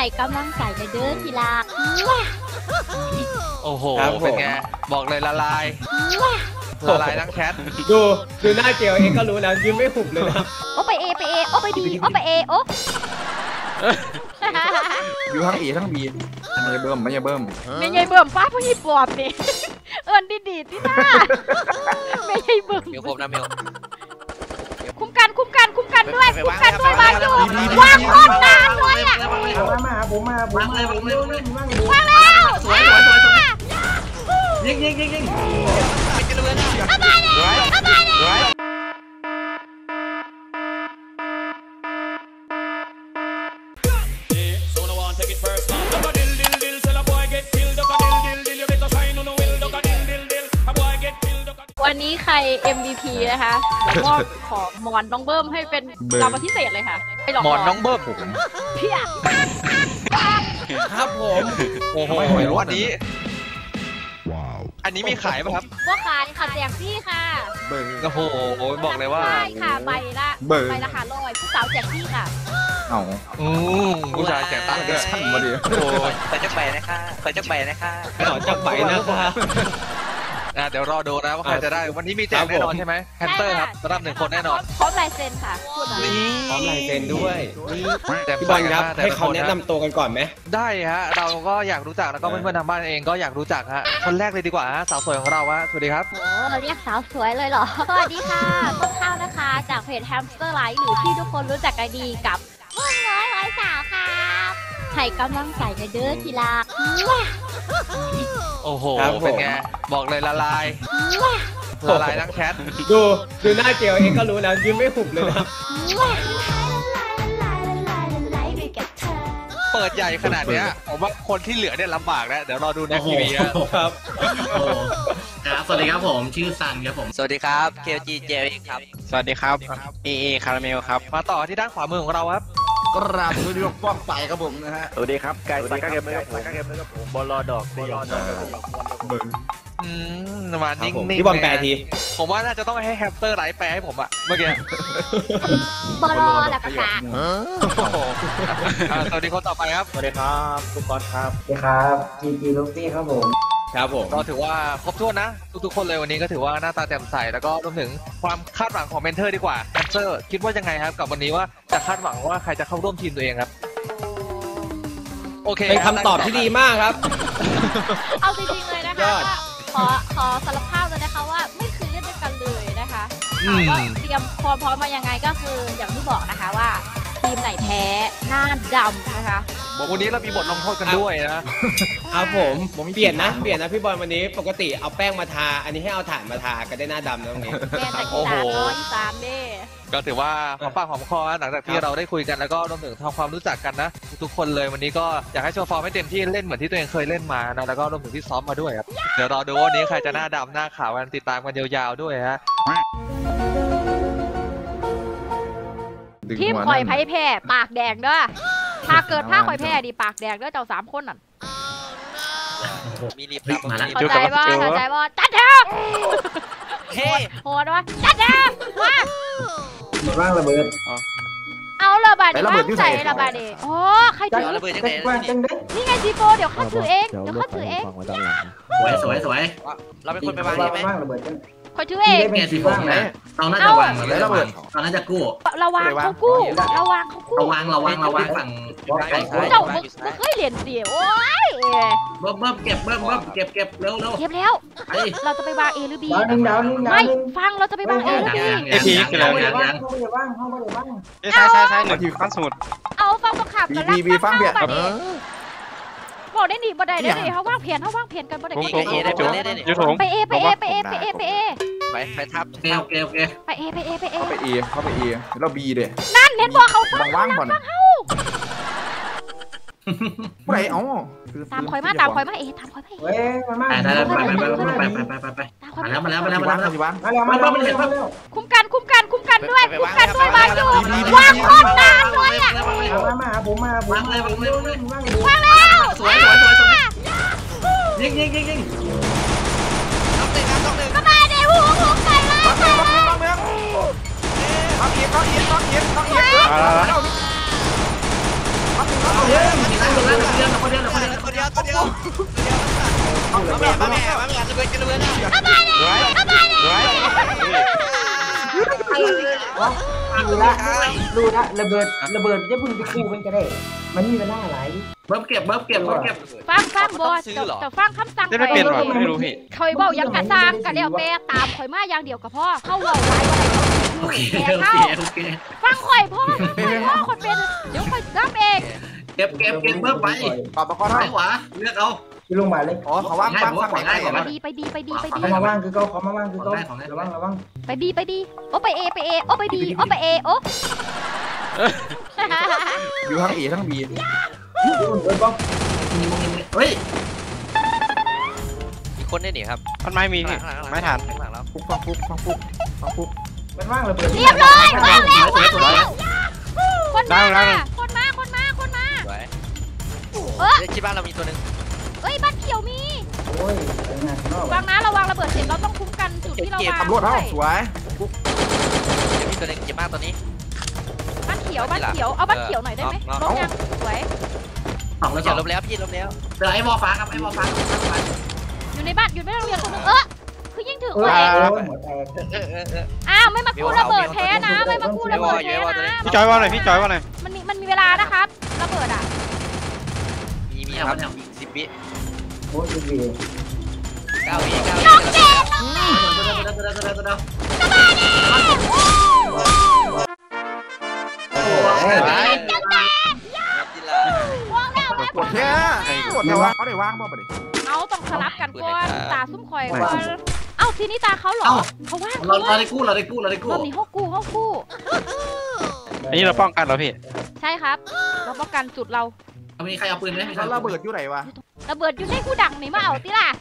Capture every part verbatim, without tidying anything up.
ให้กำลังใจในเด้อทีละโอ้โหเป็นไงบอกเลยละลายละลายทั้งแชทดูดูหน้าเจลเองก็รู้แล้วยิ้มไม่หุบเลยนะโอ้ไปเอไปเอโอ้ไปดีโอ้ไปเอโอ้อยู่ทั้งเอทั้งบีไม่ใช่เบิ่มไม่ใช่เบิ่มไม่ใช่เบิ่มป้าผู้หญิงปอบนี่เอิญดีดีที่หน้าไม่ใช่เบิ่มเมลครบนะเมลคุ้มกันคุ้มกันคุ้มกันด้วยคุ้มกันด้วยบางอยู่วางโคตรนานเลยอ่ะมามาผมมาผมมาเลยเลยเลยวางแล้วสวยสวยสวยสวยยิงยิงยิงยิงไปกันเลยนะเอาไปเลยเอาไปเลยวันนี้ใคร เอ็ม วี พี นะคะมอบของหมอนน้องเบิ้มให้เป็นรางวัลพิเศษเลยค่ะหมอนน้องเบิ้มเพี้ยครับผมโอ้โหวันนี้อันนี้มีขายป่ะครับว่าขายค่ะแจกพี่ค่ะเบอร์โอ้โหบอกเลยว่าใช่ค่ะใบละใบละค่ะร้อยผู้สาวแจกพี่ค่ะเอาอืมผู้ชายแจกตั้งด้วยช่างมาดิโอ้ยใส่จักรใบนะคะใส่จักรใบนะคะขอจักรใบนะคะเดี๋ยวรอดูนะว่าใครจะได้วันนี้มีแจกแน่นอนใช่ไหมแฮนเตอร์ครับสำหรับหนึ่งคนแน่นอนพร้อมลายเซ็นค่ะพูดหน่อยพร้อมลายเซ็นด้วยพี่บอลครับให้เขาแนะนำตัวกันก่อนไหมได้ฮะเราก็อยากรู้จักแล้วก็เพื่อนๆทางบ้านเองก็อยากรู้จักฮะคนแรกเลยดีกว่าฮะสาวสวยของเราฮะสวัสดีครับโอ้เราเรียกสาวสวยเลยเหรอสวัสดีค่ะต้นข้าวนะคะจากเพจแฮมสเตอร์ไลท์หรือที่ทุกคนรู้จักกันดีกับม่วงน้อยร้อยสาวค่ะให้กำลังใจในเด้อทีละโอ้โหเป็นไงบอกเลยละลายละลายทั้งแชทดูดูหน้าเจลเองก็รู้แล้วยิ้มไม่หุบเลยนะเปิดใหญ่ขนาดเนี้ยผมว่าคนที่เหลือเนี่ยลำบากแล้วเดี๋ยวรอดูในทีวีครับครับสวัสดีครับผมชื่อซันครับผมสวัสดีครับเคจีเจลครับสวัสดีครับเอเอคาราเมลครับมาต่อที่ด้านขวามือของเราครับกราบสวัสดีป้องไปครับผมนะฮะสวัสดีครับไก่สักเกมนะครับสักเกมนะครับผมบอลลอดอกบอลลอดอกเบิ้งอืมมานิ่งๆพี่บอลแปลทีผมว่าน่าจะต้องให้แฮมสเตอร์ไลท์แปลให้ผมอะเมื่อกี้บอลลอแล้วก็ค่ะสวัสดีคนต่อไปครับสวัสดีครับทุกคนครับสวัสดีครับจีจีลูฟี่ครับผมครับผมก็ถือว่าครบถ้วนนะทุกๆคนเลยวันนี้ก็ถือว่าหน้าตาแจ่มใสแล้วก็รวมถึงความคาดหวังของเมนเทอร์ดีกว่าแฮมสเตอร์คิดว่ายังไงครับกับวันนี้ว่าจะคาดหวังว่าใครจะเข้าร่วมทีมตัวเองครับโอเคเป็นคำตอบที่ดีมากครับเอาจริงๆเลยนะคะขอขอสารภาพเลยนะคะว่าไม่เคยเล่นด้วยกันเลยนะคะก็เตรียมความพร้อมมายังไงก็คืออย่างที่บอกนะคะว่าทีมไหนแพ้หน้าดำนะคะบอกวันนี้เรามีบทลงโทษกันด้วยนะครับผมผมเปลี่ยนนะเปลี่ยนนะพี่บอลวันนี้ปกติเอาแป้งมาทาอันนี้ให้เอาถ่านมาทากันได้หน้าดำนะตรงนี้โอ้โหสามเด้ก็ถือว่าหอมปากหอมคอหลังจากที่เราได้คุยกันแล้วก็รวมถึงทำความรู้จักกันนะทุกคนเลยวันนี้ก็อยากให้โชว์ฟอร์มให้เต็มที่เล่นเหมือนที่ตัวเองเคยเล่นมานะแล้วก็รวมถึงที่ซ้อมมาด้วยครับเดี๋ยวรอดูวันนี้ใครจะหน้าดำหน้าขาวกันติดตามกันยาวๆด้วยฮะทีมข่อยไพ่แพ้ปากแดงเด้อถ้าเกิดผ้าข่อยแพ้ดีปากแดงเด้อเจ้าสามคนนั่นมีรีบมาแล้วเข้าใจว่าเข้าใจว่าจัดเถอะเฮ้โหดวะจัดเถอะมาว่างระเบิดเอาระบาดดิว่างใจระบาดดิโอ้ใครถือระเบิดยังไงนี่ไงซีโฟเดี๋ยวข้าถือเองเดี๋ยวข้าถือเองสวยสวยสวยเราเป็นคนไปวางใช่ไหมคอยถือเองเนี่ยซีโฟนะเราน่าจะวางเราจะวางเราน่าจะกู้เราวางเขากู้เราวางเขากู้เราวางเราวางเราวางฝั่งเจ้ามึงเคยเหรียญเสียโอ้ยเบิ้มเบิ้มเก็บเบิ้มเบิ้มเก็บเก็บเร็วเร็วเก็บแล้วเราจะไปวางเอหรือบีไม่ฟังเราจะไปวางเอหรือบีเอพีคืออะไรยังยังเขาไม่ได้ว่างเขาไม่ได้ว่างใช่ใช่ใช่หนึ่งทีฟังสมุดเอาฟังประคับกันแล้วฟังเบียดบอกได้หนีบ่ได้ได้หนีเขาว่างเพียนเขาว่างเพียนกันบ่ได้ไปเอได้ได้ไปเอไปเอไปเอไปเอไปเอไปไปทับโอเคโอเคไปเอไปเอไปเอเข้าไปเอเข้าไปเอแล้วบีเด้นั่นเห็นบอกเขาฟังว่างก่อนผู้ใดอ๋อตามคอยมาตามคอยมาเอตามคอยมาเอเว้ยมามาไปไปไปไปไปไปมาแล้วมาแล้วมาแล้วมาแล้วมาแล้วมาแล้วมาแล้วคุ้มกันคุ้มกันคุ้มกันด้วยคุ้มกันด้วยบางอยู่วางโคตรนานเลยอ่ะมามาผมมาผมวางเลย วางเลยวางแล้วสวยสวยสวยสวยยิงยิงยิงยิงน้องหนึ่งน้องหนึ่งก็มาเดี๋ยวหูหูไปเลยน้องเมืองน้องเมืองน้องเอียบน้องเอียบน้องเอียบน้องเอียบน้องเอียบน้องเอียบมาแม่มาแม่มาแม่จะเบิร์จะเบิร์นะรู้ละรู้ละระเบิดระเบิดจะพึ่งไปคู่มันก็ได้มันมีเวลาหลายเบิ้มเก็บเบิ้มเก็บเบิ้มเก็บฟังฟังบอสแต่ฟังคำสั่งได้ไม่เปลี่ยนหรอไม่รู้พี่คอยบอกยังกระซังกะเดียวแม่ตามคอยมาอย่างเดียวกับพ่อเข้าเว่าไว้โอเคแม่โอเข้าเคโอเคฟังคอยพ่อพ่อคนเป็นเดี๋ยวคอยรับเองเก็บเก็บเก็บเบิ้มไปปอบประกอบซ้าให้ยขวาเลือกเอาที่ลงมาเลยอ๋อเขาว่างฟังฟังไหนไปดีไปดีไปดีไปดีเขามาว่างคือเขาเขามาว่างคือเขาระวังระวังไปดีไปดีโอ้ไปเอไปเอโอ้ไปดีโอ้ไปเอโอ้อยู่ทั้งเอทั้งบีเบิร์ดบ้องเฮ้ยอีกคนได้หนิครับมันไม่มีพี่ไม่ทันข้างหลังแล้วฟุกฟังฟุกฟังฟุกฟังฟุกมันว่างระเบิดเรียบร้อยว่างแล้วว่างแล้วคนมาคนมาคนมาคนมาสวยเออที่บ้านเรามีตัวหนึ่งเอ้ยบ้านเขียวมีโอ้ยวางนะระวังระเบิดเสร็จเราต้องคุ้มกันจุดที่เราวางตำรวจเท่าสวยเดี๋ยวมีตัวหนึ่งเจ็บมากตัวนี้บ้านเขียวบ้านเขียวเอาบ้านเขียวหน่อยได้ไหมลบยังสวยสองแล้วสเดี๋อย งวลบแล้วพี่ลบแล้วเดี๋ยวไอ้วอฟ้าครับไอ้วอฟ้าอยู่ในบ้านอยู่ในโรงเรียนตัวนึงเออคือยิงถึงโอ้เว้ยยหัวแตกเออเออเอออ้าวไม่มากู้ระเบิดแพ้นะไม่มากู้ระเบิดแพ้นะพี่จอยว่าหน่อยพี่จอยว่าหน่อยมันมีมันมีเวลานะครับระเบิดอ่ะมีมีครับสิบวิโอ้ยดีเก้าวิเก้าวิน้องเจนน้องเจนเดี๋ยวเดี๋ยวเดี๋ยวเดี๋ยวเดี๋ยวโอ้ยจังแต่วางแล้วแม่ปวดแค่ปวดแต่ว่าเขาได้ว่างป่ะปะดิเอาต้องสลับกันก่อนตาซุ่มคอยก่อนเอ้าทีนี้ตาเขาเหรอเขาว่างเราเราได้กู้เราได้กู้เราได้กู้รอบนี้เขากู้เขากู้อันนี้เราป้องกันเหรอพี่ใช่ครับเราป้องกันจุดเรามีใครเอาปืนไหมมีใครเขาระเบิดอยู่ไหนวะระเบิดอยู่ในกูดังนี่มาเอาติล่ะ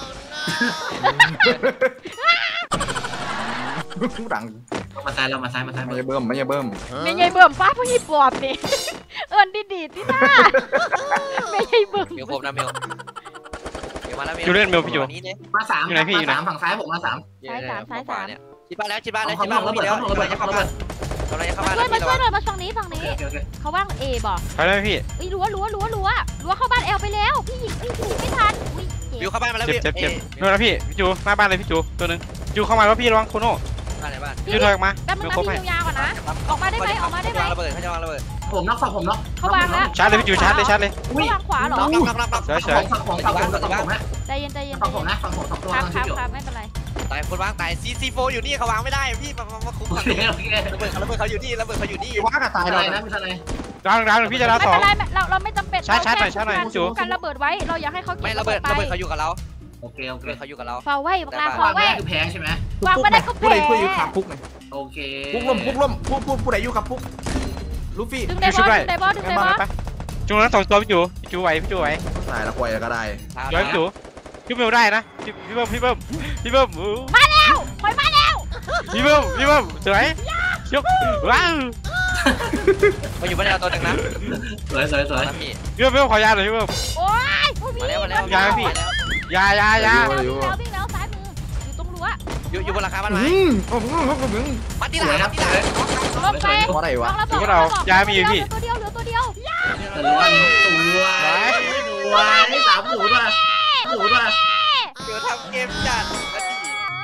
ดังมาซ้ายเรามาซ้ายมาซ้ายไม่ใช่เบิ่มไม่ใช่เบิ่มไม่ใช่เบิ่มป้าผู้หิบปอบนี่ เอิญดีดีที่หน้าไม่ใช่เบิ่มมิวผมนะมิวมิวมาแล้วมิวจูเล่นเมลพี่จูนี้เนี่ยมาสามมาสามฝั่งซ้ายผมมาสามเนี่ยชิบ้านแล้วชิบ้านแล้วเขาชิบบ้าอน กระเบิดแล้วเขาบอกระเบิดเขาบอกระเบิดกำลังจะเข้ามาบ้านช่วยแล้วมาช่วยหน่อยมาฝั่งนี้ฝั่งนี้โอเคโอเคเขาว่างเอบอกไปได้พี่เอ้ยรั้วรั้วรั้วรั้วรั้วเข้าบ้านแอลไปแล้วพี่หญิงเอ้ยพี่ไม่ทันอุ้ยมิวเข้าบ้านมาแล้วเจ็บเจ็บเจ็บนู่นนะพี่พี่จูหน้าบ้านเลยพี่จูตัวนึงจูเข้ามาแล้วพี่ระวังโคโน่บ้านไหนบ้านจูถอยออกมาแป๊บนึงดูนะครบให้พี่ยาวๆก่อนนะออกมาได้ไหมออกมาได้ไหมระเบิดเขาจะวางระเบิดผมน็อกฝั่งผมน็อกเขาวางแล้วชาร์จเลยพี่จูชาร์จเลยชาร์จเลยอุ้ยเขาวางขวาเหรอน็อกน็อกน็อกน็อกเฉยเฉยฝั่งผมฝั่งผมฝั่งผมนะใจเย็นใจเย็นฝั่งผมนะฝั่งผมสองตัวครับกำลังคชิรับดอยู่ครับไม่เป็นไรตายคนวางตายซีซีโฟอยู่นี่เขาวางไม่ได้พี่มามาคุมโอเคโอเคระเบิดเขาระเบิดเขาอยู่นี่ระเบิดเขาอยู่นี่ว่างอะตายไม่เลเป็นไรยนะไม่เป็นไรดังดังพี่จะดาวไม่สอเป็งนไรเราเราไม่จำเป็นชาร์จชาร์จหน่อยชาร์จหน่อยพี่จูกันระเบิดไว้เราอยากให้เขาเก็ไม่บระเบิดไประเบิดเขาอยู่กับเราโอเคโอระเคเบิดเขาอยู่กับเราฟาไว้บักลาฟาวางไว้แรกคือแพ้ใช่ไหมวางไม่ได้ก็ผู้แพ้ใดผู้อยู่ขับพุกไงโอเคพุกล่มพุกล่มพุกพุกผู้ใดอยู่ขับพุกลูฟี่ดึงได้บอสดึงได้บอสดึงได้บอสไปจูนั้นสองตัวพี่จูพี่จูไหวพี่จูไหวตายแล้วควายก็ได้ย้อยพี่จูพี่เบลได้นะพี่พี่เบิ้มพี่เบิ้มพี่เบิ้มมาแล้วคอยมาแล้วพี่เบิ้มพี่เบิ้มสวยยกว้าวมาอยู่บ้านเราตัวหนึ่งนะสวยสวยสวยนะพี่พี่เบิ้มพี่เบิ้มขอยาหน่อยพี่เบิ้มโอ้ยผู้มีมาแล้วมาแล้วยาพี่ ยายายาวิ่งแล้ววิ่งแล้วซ้ายมืออยู่ตรงรั้วอยู่อยู่บนหลังคาบ้านไหมอืมโอ้โหมึงมาที่สหลัวยงครับที่หลังลงไปเพราะอะไรวะตัวเดียวเหลือตัวเดียวแต่รู้ว่าตัวตัวสามหมูด้วยหมูด้วยเดี๋ยวทำเกมจัดนาที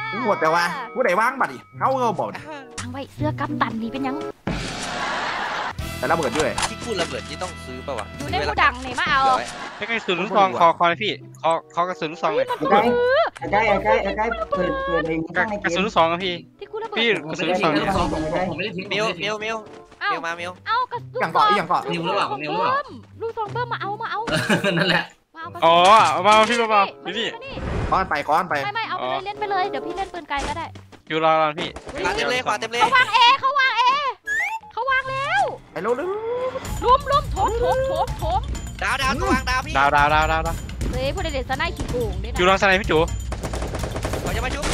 หมดแต่ว่าผู้ใดว่างบัดดิเขาเงาบอกทางไว้เสื้อกัปตันนี่เป็นยังแต่ระเบิดด้วยที่พูดระเบิดที่ต้องซื้อป่าวะอยู่ในผู้ดังนี่มาเอาให้กระสุนลูกซองคอคอเลยพี่คอคอกระสุนลูกซองเลยไอ้ใกล้ไอ้ใกล้ไอ้ใกล้เปิดเปิดในมือข้างในกเกระสุนมลูกซองนะพี่ที่กูระเบิดพี่กระสุนลูกซองผมไม่ได้ทิ้งมิวมิวมิวเอ้ามิวมามิวเอ้ากระสุนอย่างเกาะอย่างเกาะนิวหรือเปล่านิวหรือเปล่าลูกซองเบิ้มมาเอามาเอานั่นแหละมาเอาอ๋อมาพี่มามานี่ก้อนไปก้อนไปไม่ไม่เอาไปเลยเล่นไปเลยเดี๋ยวพี่เล่นปืนไกลก็ได้อยู่รอรอพี่ขวาเต็มเลยขวาเต็มเลยเขาวางเอเขาวางเอเขาวางแล้วไปเร็วเร็วลุมลุมโถมโถมโถมโถมดาวดาวตัววางดาวพี่ดาวดาวดาวดาวดาวเฮ้ยพวกเด็กๆสไนขี้โกงด้วยนะอยู่รองสไนพี่จูเขาจะมาชุบ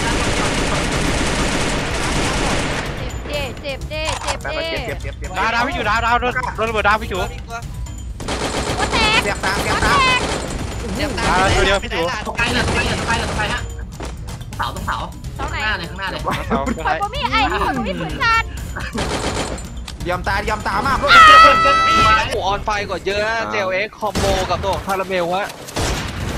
เจ็บเจ็บเจ็บเจ็บไปเจ็บไปเก็บเก็บเก็บดาวดาวพี่จูดาวดาวโดนโดนระเบิดดาวพี่จูหัวแตกเสียบตามเสียบหัวตาแตมกเจ็บตาตกไกลเลยตกไกลเลยตกไกลเลยตกไกลฮะเสาต้องเสาเสาไหนข้างหน้าเลยข้างหน้าเลยเสาข่อยบ่มีไอ้ข่อยบ่มีปืนกันยำตายำตามากลูกโอ้ออนไฟกว่าเยอะเจลเอ็กคอมโบกับตัวคาราเมลวะ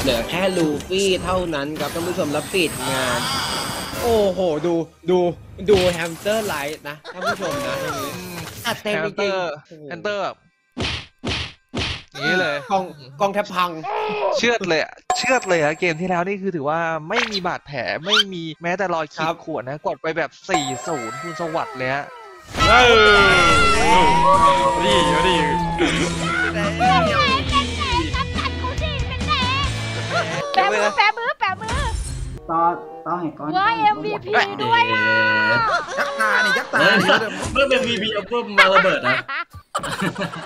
เหลือแค่ลูฟี่เท่านั้นครับท่านผู้ชมแล้วปิดงาน โอ้โหดูดูดูแฮมสเตอร์ไลท์นะท่านผู้ชมนะตรงนี้อัดเต็มแฮจนเตริอง ร์ๆแฮนเตอร์แบบอย่างนี้เลยกองกองแทบพังเชือดเลยอะเชือดเลยอะเกมที่แล้วนี่คือถือว่าไม่มีบาดแผลไม่มีแม้แต่รอยขีครัดบข่วนนะกดไปแบบ สี่ศูนย์ คุณสวัสดิ์เลยฮะเออดีดีแปะมือแปะมือแปะมือต่อต่อให้ก่อนว้าย เอ็ม วี พี ด้วยอ่ะยักษ์ตานี่ยักษ์ตาเมื่อนี่เมื่อเป็น วี พี เอาเพิ่มมาระเบิดนะ